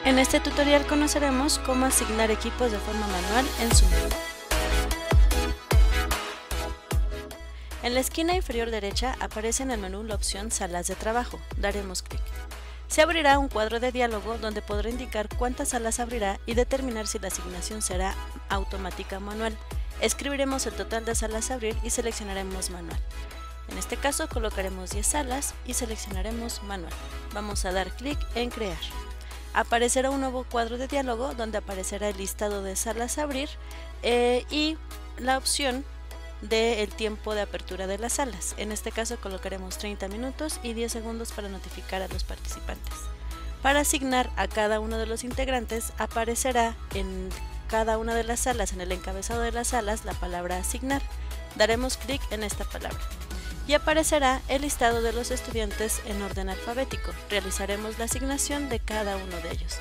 En este tutorial conoceremos cómo asignar equipos de forma manual en Zoom. En la esquina inferior derecha aparece en el menú la opción Salas de trabajo. Daremos clic. Se abrirá un cuadro de diálogo donde podrá indicar cuántas salas abrirá y determinar si la asignación será automática o manual. Escribiremos el total de salas a abrir y seleccionaremos manual. En este caso colocaremos 10 salas y seleccionaremos manual. Vamos a dar clic en crear. Aparecerá un nuevo cuadro de diálogo donde aparecerá el listado de salas a abrir y la opción del tiempo de apertura de las salas. En este caso colocaremos 30 minutos y 10 segundos para notificar a los participantes. Para asignar a cada uno de los integrantes aparecerá en cada una de las salas, en el encabezado de las salas, la palabra asignar. Daremos clic en esta palabra y aparecerá el listado de los estudiantes en orden alfabético. Realizaremos la asignación de cada uno de ellos.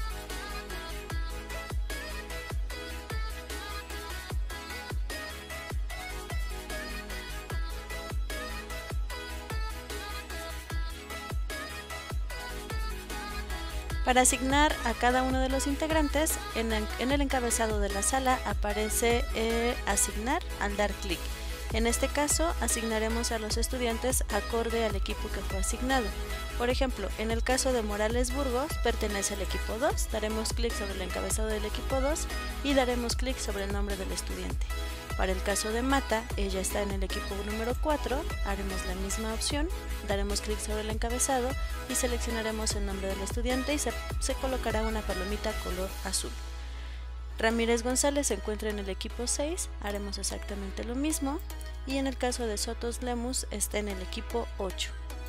Para asignar a cada uno de los integrantes, en el encabezado de la sala aparece asignar al dar clic. En este caso, asignaremos a los estudiantes acorde al equipo que fue asignado. Por ejemplo, en el caso de Morales Burgos, pertenece al equipo 2, daremos clic sobre el encabezado del equipo 2 y daremos clic sobre el nombre del estudiante. Para el caso de Mata, ella está en el equipo número 4, haremos la misma opción, daremos clic sobre el encabezado y seleccionaremos el nombre del estudiante y se colocará una palomita color azul. Ramírez González se encuentra en el equipo 6, haremos exactamente lo mismo, y en el caso de Sotos Lemus está en el equipo 8.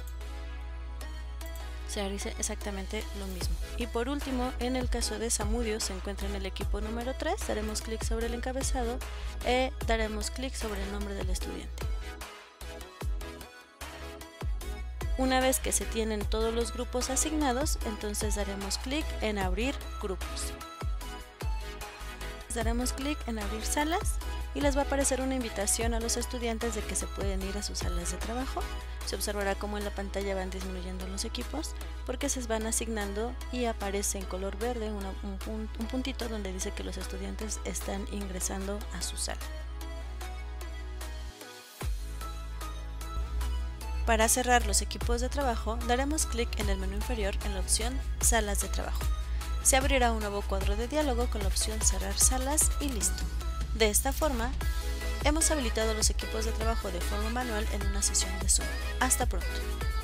Se hará exactamente lo mismo. Y por último, en el caso de Zamudio se encuentra en el equipo número 3, daremos clic sobre el encabezado y daremos clic sobre el nombre del estudiante. Una vez que se tienen todos los grupos asignados, entonces daremos clic en abrir grupos. Daremos clic en abrir salas y les va a aparecer una invitación a los estudiantes de que se pueden ir a sus salas de trabajo. Se observará cómo en la pantalla van disminuyendo los equipos porque se van asignando y aparece en color verde un puntito donde dice que los estudiantes están ingresando a su sala. Para cerrar los equipos de trabajo, daremos clic en el menú inferior en la opción Salas de trabajo. Se abrirá un nuevo cuadro de diálogo con la opción Cerrar salas y listo. De esta forma, hemos habilitado los equipos de trabajo de forma manual en una sesión de Zoom. Hasta pronto.